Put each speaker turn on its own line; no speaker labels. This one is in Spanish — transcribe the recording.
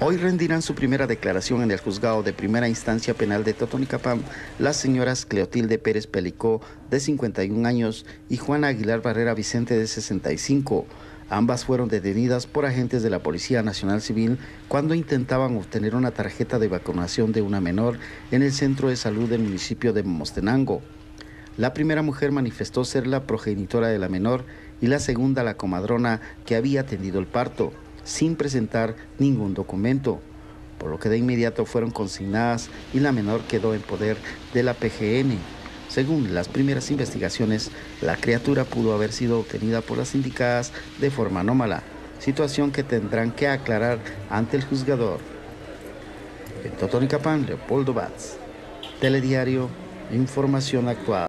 Hoy rendirán su primera declaración en el juzgado de primera instancia penal de Totonicapán las señoras Cleotilde Pérez Pelicó, de 51 años, y Juana Aguilar Barrera Vicente, de 65. Ambas fueron detenidas por agentes de la Policía Nacional Civil cuando intentaban obtener una tarjeta de vacunación de una menor en el centro de salud del municipio de Momostenango. La primera mujer manifestó ser la progenitora de la menor y la segunda la comadrona que había atendido el parto, sin presentar ningún documento, por lo que de inmediato fueron consignadas y la menor quedó en poder de la PGN. Según las primeras investigaciones, la criatura pudo haber sido obtenida por las indicadas de forma anómala, situación que tendrán que aclarar ante el juzgador. En Totonicapán, Leopoldo Batz, Telediario, Información Actual.